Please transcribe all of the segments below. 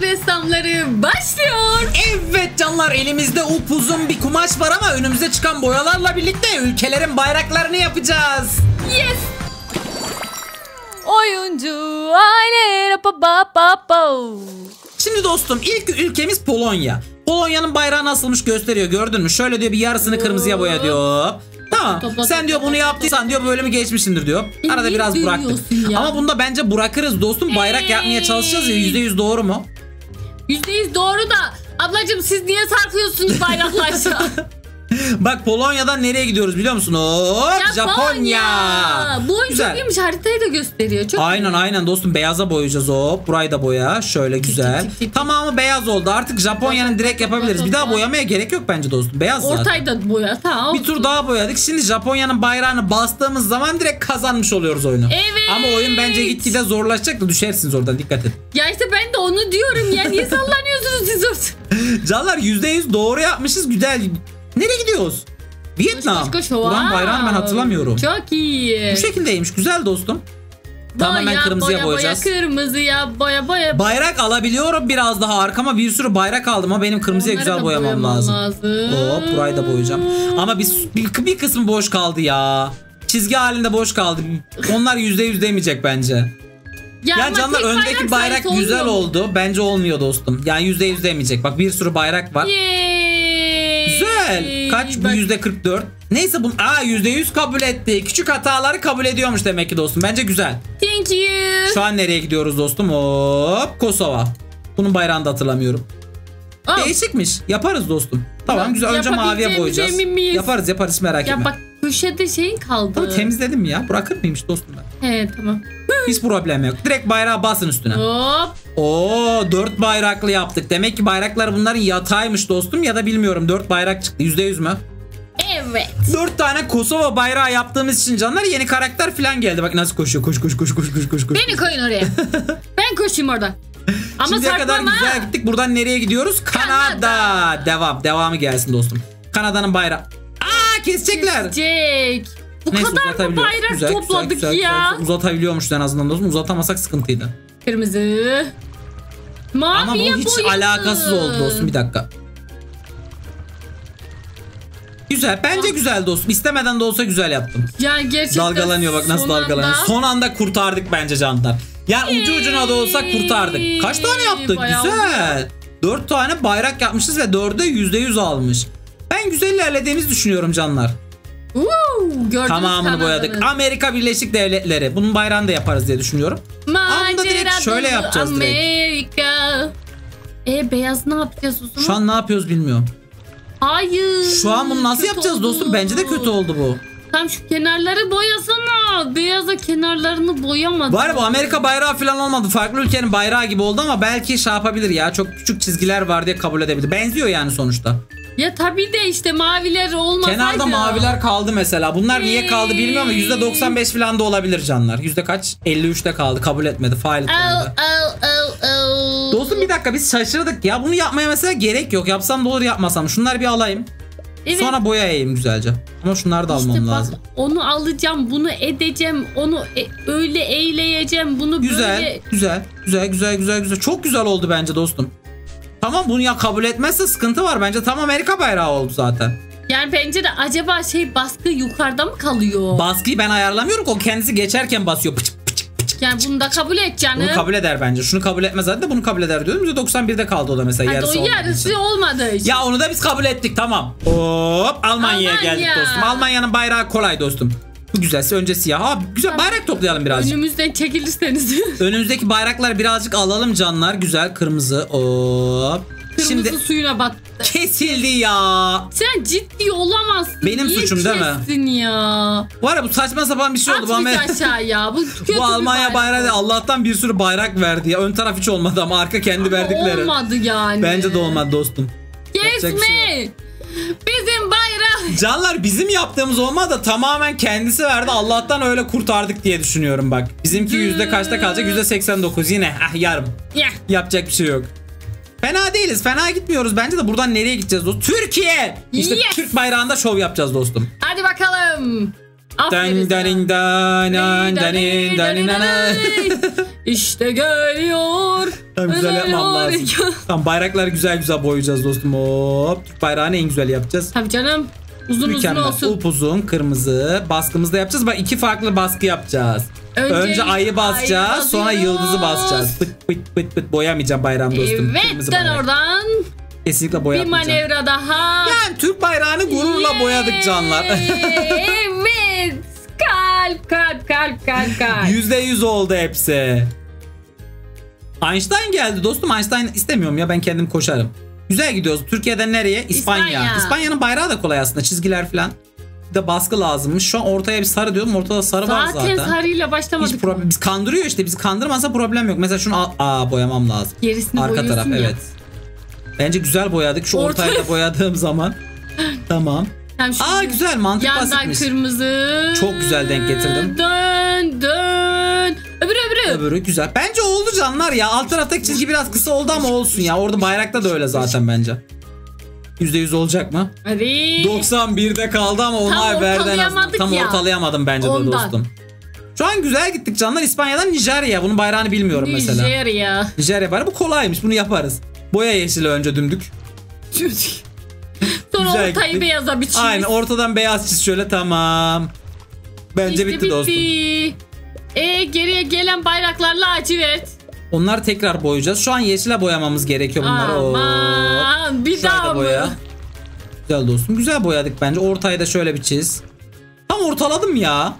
ressamları başlıyor. Evet canlar, elimizde upuzun bir kumaş var ama önümüze çıkan boyalarla birlikte ülkelerin bayraklarını yapacağız. Yes. Oyuncu aile. Şimdi dostum ilk ülkemiz Polonya. Polonya'nın bayrağı nasılmış gösteriyor, gördün mü? Şöyle diyor, bir yarısını kırmızıya boya diyor. Tamam. Sen diyor bunu yaptıysan diyor bölümü geçmişsindir diyor. Arada biraz bıraktık. Ama bunda bence bırakırız dostum. Bayrak yapmaya çalışacağız ya, %100 doğru mu? %100 doğru da ablacığım siz niye sarkıyorsunuz bayrakla aşağı? Bak Polonya'dan nereye gidiyoruz biliyor musun? Hop, Japonya. Bu oyun çok iyiymiş, haritayı da gösteriyor. Çok aynen dostum, beyaza boyayacağız hop. Burayı da boya şöyle güzel. Tamamı beyaz oldu, artık Japonya'nın direkt yapabiliriz. Bir daha boyamaya gerek yok bence dostum, beyaz zaten. Ortayı da boya, tamam. Bir tur daha boyadık. Şimdi Japonya'nın bayrağını bastığımız zaman direkt kazanmış oluyoruz oyunu. Evet. Ama oyun bence gitgide zorlaşacak da düşersiniz oradan, dikkat et. Ya işte ben de onu diyorum ya, niye sallanıyorsunuz siz orada? Canlar %100 doğru yapmışız, güzel. Nereye gidiyoruz? Vietnam. Ulan bayrağını ben hatırlamıyorum. Çok iyi. Bu şekildeymiş, güzel dostum. Tamamen kırmızıya boyayacağız. Kırmızıya boya. Bayrak alabiliyorum biraz daha, arkama bir sürü bayrak aldım ama benim kırmızıya onları güzel boyamam lazım. Hop, burayı da boyayacağım. Ama bir kısmı boş kaldı ya. Çizgi halinde boş kaldı. Onlar %100 demeyecek bence. Ya canlar, öndeki bayrak güzel oldu. Bence olmuyor dostum. Yani %100 demeyecek. Bak bir sürü bayrak var. Güzel. Kaç bu? %44. Neyse bunu %100 kabul etti. Küçük hataları kabul ediyormuş demek ki dostum. Bence güzel. Thank you. Şu an nereye gidiyoruz dostum? Hop, Kosova. Bunun bayrağını da hatırlamıyorum. Değişikmiş. Yaparız dostum. Tamam güzel. Önce maviye boyayacağız. Yaparız hiç merak etme. Ya bak köşede şeyin kaldı. Tabii temizledim ya. Bırakır mıymış dostum ben? He tamam. Hiç problem yok. Direkt bayrağı basın üstüne. Hop. 4 bayraklı yaptık. Demek ki bayraklar bunların yataymış dostum, ya da bilmiyorum 4 bayrak çıktı. %100 mü? Evet. 4 tane Kosova bayrağı yaptığımız için canlar yeni karakter falan geldi. Bak nasıl koşuyor. Koş. Beni koyun oraya. Ben koşayım orada. Ama şimdiye kadar güzel gittik. Buradan nereye gidiyoruz? Kanada. Devamı gelsin dostum. Kanada'nın bayrağı. Kesecekler. Bu neyse, kadar mı bayrak topladık ya? Güzel. Uzatabiliyormuş en azından dostum. Uzatamasak sıkıntıydı. Kırmızı. Maviye ama bu hiç alakasız oldu dostum. Bir dakika. Güzel. Bence güzel dostum. İstemeden de olsa güzel yaptım. Yani gerçekten dalgalanıyor bak, nasıl dalgalanıyor. Son anda kurtardık bence canlar. Yani ucu ucuna da olsa kurtardık. Kaç tane yaptık? Güzel. 4 tane bayrak yapmışız ve 4'e %100 almış. Ben güzel ilerlediğimizi düşünüyorum canlar. Tamamını boyadık. Amerika Birleşik Devletleri. Bunun bayrağını da yaparız diye düşünüyorum. Ama da direkt şöyle yapacağız Amerika. Beyaz ne yapacağız o zaman? Şu an ne yapıyoruz bilmiyorum. Hayır. Şu an bunu nasıl yapacağız oldu dostum? Bence de kötü oldu bu. Tam şu kenarları boyasana. Beyaza kenarlarını boyamadım. Var bu Amerika bayrağı falan olmadı. Farklı ülkenin bayrağı gibi oldu ama belki şey yapabilir ya. Çok küçük çizgiler var diye kabul edebilir. Benziyor yani sonuçta. Ya tabii de işte maviler olmasaydı. Kenarda maviler kaldı mesela. Bunlar niye kaldı bilmiyorum ama %95 falan da olabilir canlar. Yüzde kaç? 53'te kaldı. Kabul etmedi. Fail etmedi. Dostum bir dakika, biz şaşırdık. Ya bunu yapmaya mesela gerek yok. Yapsam da olur, yapmasam. Şunları bir alayım. Evet. Sonra boyayayım güzelce. Ama şunları da almam lazım. Onu alacağım, bunu edeceğim, onu öyle eyleyeceğim, bunu böyle. Güzel. Çok güzel oldu bence dostum. Tamam, bunu ya kabul etmezse sıkıntı var. Bence tam Amerika bayrağı oldu zaten. Yani bence de acaba baskı yukarıda mı kalıyor? Baskıyı ben ayarlamıyorum. O kendisi geçerken basıyor. Yani bunu da kabul et canım. Bunu kabul eder bence. Şunu kabul etmez zaten de bunu kabul eder diyorum. %91'de kaldı o da mesela. Hadi yarısı olmadı işte. Ya onu da biz kabul ettik, tamam. Hop, Almanya'ya geldik dostum. Almanya'nın bayrağı kolay dostum. Bu güzelse önce siyah. Güzel bayrak toplayalım birazcık. Önümüzden çekilirseniz. Önümüzdeki bayrakları birazcık alalım canlar. Güzel kırmızı. Hop. Kırmızı suyuna battı. Kesildi ya. Sen ciddi olamazsın. Benim suçum değil mi? Kestin ya. Var ya, bu saçma sapan bir şey oldu. Aşağı ya. Bu Almanya bayrağı Allah'tan bir sürü bayrak verdi ya. Ön taraf hiç olmadı ama arka kendi verdikleri. Olmadı yani. Bence de olmadı dostum. Kesme. Bizim bayrak. Canlar, bizim yaptığımız olmadı da tamamen kendisi verdi. Allah'tan öyle kurtardık diye düşünüyorum bak. Bizimki yüzde kaçta kalacak? %89 yine. Yarım. Yapacak bir şey yok. Fena değiliz. Fena gitmiyoruz. Bence de buradan nereye gideceğiz dostum? Türkiye. İşte Türk bayrağında şov yapacağız dostum. Hadi bakalım. Aferin sana. İşte geliyor. Tam güzel yapmam lazım. Tam bayrakları güzel güzel boyayacağız dostum. Hop. Türk bayrağını en güzel yapacağız. Tabii canım. Uzun mükemmel. olsun. Upuzun kırmızı. Baskımızda yapacağız. Bak 2 farklı baskı yapacağız. Önce ayı basacağız. Sonra yıldızı basacağız. Pıt pıt pıt pıt. Boyamayacağım bayrağım dostum. Evet oradan. Kesinlikle boyamayacağım. Bir manevra daha. Yani Türk bayrağını gururla boyadık canlar. Evet. Kalp. %100 oldu hepsi. Einstein geldi dostum. Einstein istemiyorum ya, ben kendim koşarım. Güzel gidiyoruz. Türkiye'den nereye? İspanya. İspanya'nın bayrağı da kolay aslında. Çizgiler falan. Bir de baskı lazımmış. Şu an ortaya bir sarı diyorum. Ortada sarı var zaten. Zaten sarıyla başlamadık. Hiç problem. Biz kandırıyor işte. Bizi kandırmasa problem yok. Mesela şunu boyamam lazım. Gerisini arka taraf ya. evet. Bence güzel boyadık. Şu ortaya da boyadığım zaman. Tamam. Güzel, mantık basitmiş. Yandan kırmızı. Çok güzel denk getirdim. Dön. Öbürü güzel. Bence oldu canlar ya. Alt taraftaki çizgi biraz kısa oldu ama olsun ya. Orada bayrakta da öyle zaten bence. %100 olacak mı? Hadi. 91'de kaldı ama onay verdi en azından. Tam ortalayamadım bence de dostum. Şu an güzel gittik canlar. İspanya'dan Nijerya. Bunun bayrağını bilmiyorum mesela. Nijerya bayrağı. Bu kolaymış. Bunu yaparız. Boya yeşili önce dümdük. Sonra güzel ortayı gittik. Beyaza bir çiz. Aynen, ortadan beyaz çiz şöyle, tamam. Bence işte bitti dostum. Geriye gelen bayraklar lacivert. Onları tekrar boyayacağız. Şu an yeşile boyamamız gerekiyor bunları. Aman bir daha boya. Güzel dostum. Güzel boyadık bence. Ortayı da şöyle bir çiz. Tam ortaladım ya.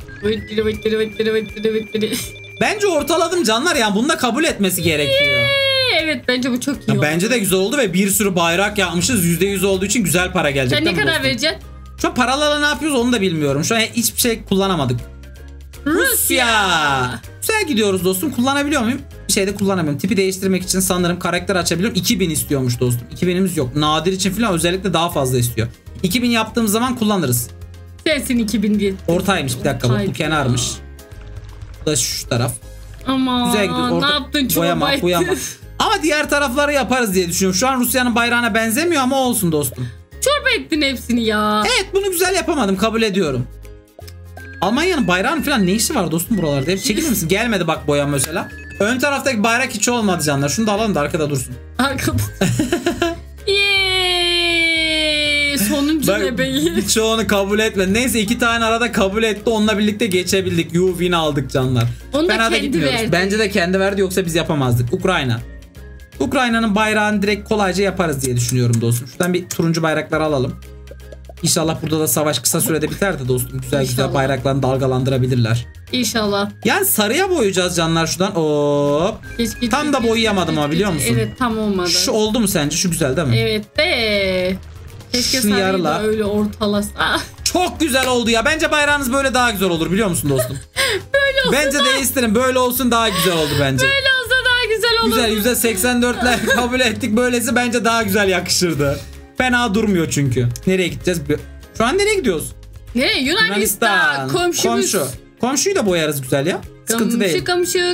Bence ortaladım canlar, yani bunu da kabul etmesi gerekiyor. Evet, bence bu çok iyi oldu. Bence de güzel oldu ve bir sürü bayrak yapmışız. %100 olduğu için güzel para gelecek. Sen ne kadar vereceksin? Şu an paralarla ne yapıyoruz onu da bilmiyorum. Şu an hiçbir şey kullanamadık. Rusya. Güzel gidiyoruz dostum. Kullanabiliyor muyum? Bir şey de kullanamıyorum. Tipi değiştirmek için sanırım karakter açabiliyorum. 2000 istiyormuş dostum. 2000'imiz yok. Nadir için falan özellikle daha fazla istiyor. 2000 yaptığımız zaman kullanırız. Sensin 2000 diye. Ortaymış, bir dakika, bu kenarmış. Bu da şu taraf. Aman güzel gidiyor. Ne yaptın, boyama. Ama diğer tarafları yaparız diye düşünüyorum. Şu an Rusya'nın bayrağına benzemiyor ama olsun dostum. Çorba ettin hepsini ya. Evet, bunu güzel yapamadım, kabul ediyorum. Almanya'nın bayrağının falan ne işi var dostum buralarda? Hep çekilir misin? Gelmedi bak boyam mesela. Ön taraftaki bayrak hiç olmadı canlar. Şunu da alalım da arkada dursun. Arkada. Sonuncu ne beyi? Birçoğunu kabul etmedi. Neyse 2 tane arada kabul etti. Onunla birlikte geçebildik. Win aldık canlar. Onu da kendi verdi. Bence de kendi verdi, yoksa biz yapamazdık. Ukrayna'nın bayrağını direkt kolayca yaparız diye düşünüyorum dostum. Şuradan bir turuncu bayrakları alalım. İnşallah burada da savaş kısa sürede biter de dostum. Güzel bayraklarını dalgalandırabilirler. İnşallah. Yani sarıya boyayacağız canlar şuradan. Hop. Tam da boyayamadım ama biliyor musun? Evet, tam olmadı. Şu oldu mu sence? Şu güzel değil mi? Evet de. Keşke sarıyı da öyle ortalasa. Çok güzel oldu ya. Bence bayrağınız böyle daha güzel olur, biliyor musun dostum? Böyle olsun. Bence değiştirin. Böyle olsun, daha güzel oldu bence. Böyle olsa daha güzel olur. Güzel. %84'ler kabul ettik. Böylesi bence daha güzel yakışırdı. Fena durmuyor çünkü. Nereye gideceğiz? Şu an nereye gidiyoruz? Nereye? Yunanistan. Komşumuz. Komşuyu da boyarız güzel ya. Sıkıntı değil.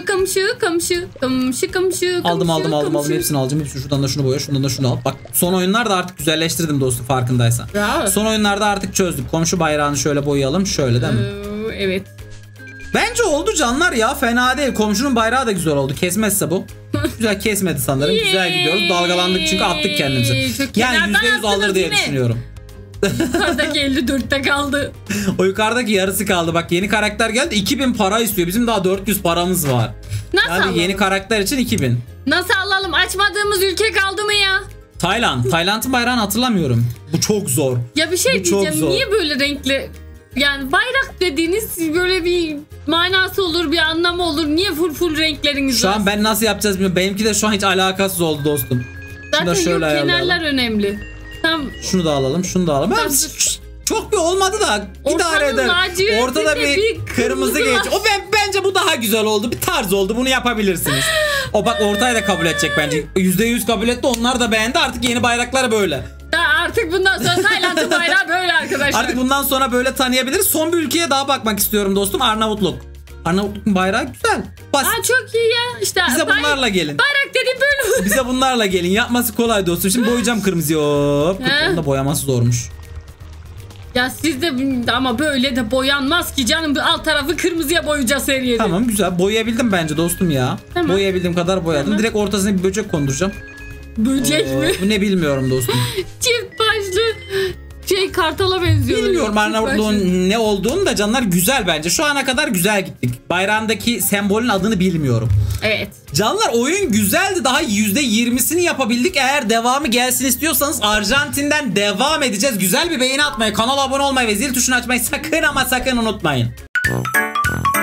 Komşu. Aldım. Hepsini alacağım. Şuradan da şunu boya. Şundan da şunu al. Bak, son oyunlarda artık güzelleştirdim dostum, farkındaysan. Bravo. Son oyunlarda artık çözdük. Komşu bayrağını şöyle boyayalım. Şöyle değil mi? Evet. Bence oldu canlar ya. Fena değil. Komşunun bayrağı da güzel oldu. Kesmezse bu. Güzel kesmedi sanırım. Güzel gidiyoruz. Dalgalandık çünkü attık kendimizi. Yani %100 alır diye düşünüyorum. Yukarıdaki 54'te kaldı. O yukarıdaki yarısı kaldı. Bak, yeni karakter geldi. 2000 para istiyor. Bizim daha 400 paramız var. Nasıl yani alalım? Yeni karakter için 2000. Nasıl alalım? Açmadığımız ülke kaldı mı ya? Tayland'ın bayrağını hatırlamıyorum. Bu çok zor. Ya bir şey diyeceğim. Niye böyle renkli? Yani bayrak dediğiniz böyle bir manası olur, bir anlamı olur. Niye full renkleriniz var? Şu an ben nasıl yapacağız bilmiyorum. Benimki de şu an hiç alakasız oldu dostum. Zaten yok, kenarlar önemli. Şunu da alalım. Çok bir olmadı da idare eder. Ortada bir kırmızı geç. Bence bu daha güzel oldu. Bir tarz oldu. Bunu yapabilirsiniz. O bak, ortayı da kabul edecek bence. %100 kabul etti. Onlar da beğendi. Artık yeni bayrakları böyle. Artık bundan sonra Tayland'ın bayrağı böyle arkadaşlar. Artık bundan sonra böyle tanıyabiliriz. Son bir ülkeye daha bakmak istiyorum dostum. Arnavutluk. Arnavutluk'un bayrağı güzel. Basit. Çok iyi ya. İşte bize bunlarla gelin. Bayrak dediğim böyle olur. Bize bunlarla gelin. Yapması kolay dostum. Şimdi boyayacağım kırmızıyı. Hop. Bunun da boyaması zormuş. Ya siz de ama böyle de boyanmaz ki canım. Alt tarafı kırmızıya boyayacağız her yeri. Tamam güzel. Boyayabildim bence dostum ya. Tamam. Boyayabildiğim kadar boyadım. Tamam. Direkt ortasına bir böcek konduracağım. Böcek mi? Bu ne bilmiyorum dostum. Çift başlı kartala benziyor. Bilmiyorum Arnavutluğun ne olduğunu da canlar, güzel bence. Şu ana kadar güzel gittik. Bayrağındaki sembolün adını bilmiyorum. Evet. Canlar oyun güzeldi. Daha %20'sini yapabildik. Eğer devamı gelsin istiyorsanız Arjantin'den devam edeceğiz. Güzel bir beğeni atmayı, kanala abone olmayı ve zil tuşunu açmayı sakın ama sakın unutmayın.